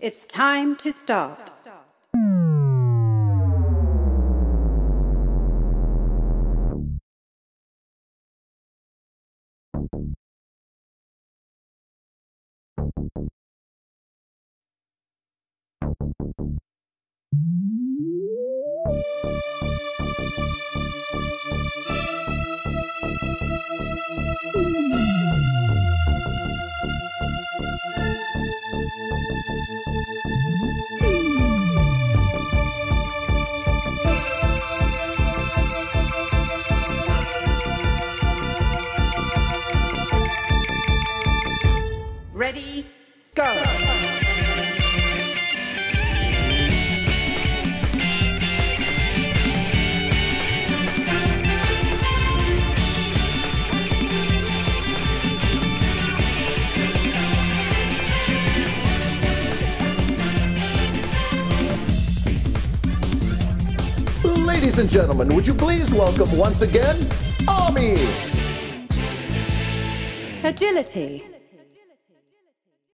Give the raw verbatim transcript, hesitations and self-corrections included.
It's time to start. Ready, go! Ladies and gentlemen, would you please welcome once again, Ami! Agility.